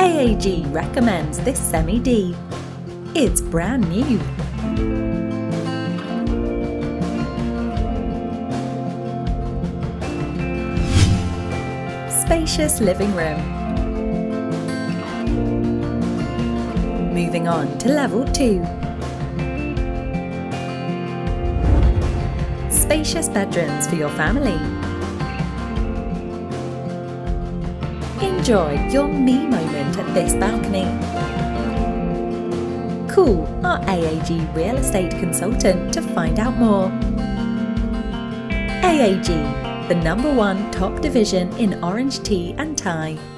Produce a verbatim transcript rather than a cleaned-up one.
A A G recommends this semi-D. It's brand new. Spacious living room. Moving on to level two. Spacious bedrooms for your family. Enjoy your me moment at this balcony. Call our A A G real estate consultant to find out more. A A G, the number one top division in orange tea and Thai.